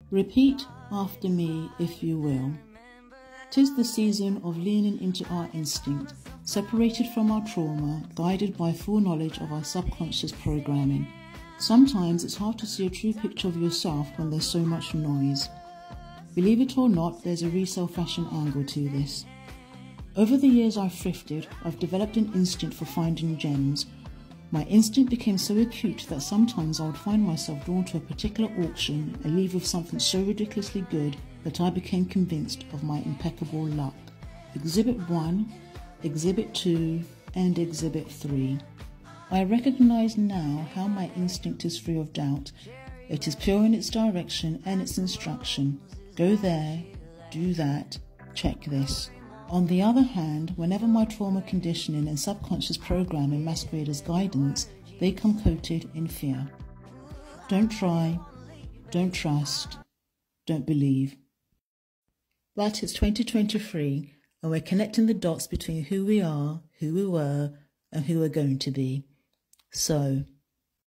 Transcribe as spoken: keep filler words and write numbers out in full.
Repeat after me, if you will. 'Tis the season of leaning into our instinct, separated from our trauma, guided by full knowledge of our subconscious programming. Sometimes it's hard to see a true picture of yourself when there's so much noise. Believe it or not, there's a resale fashion angle to this. Over the years I've thrifted, I've developed an instinct for finding gems. My instinct became so acute that sometimes I would find myself drawn to a particular auction and leave with something so ridiculously good that I became convinced of my impeccable luck. Exhibit one, Exhibit two, and Exhibit three. I recognize now how my instinct is free of doubt. It is pure in its direction and its instruction. Go there, do that, check this. On the other hand, whenever my trauma conditioning and subconscious programming masquerade as guidance, they come coated in fear. Don't try, don't trust, don't believe. But it's twenty twenty-three, and we're connecting the dots between who we are, who we were, and who we're going to be. So,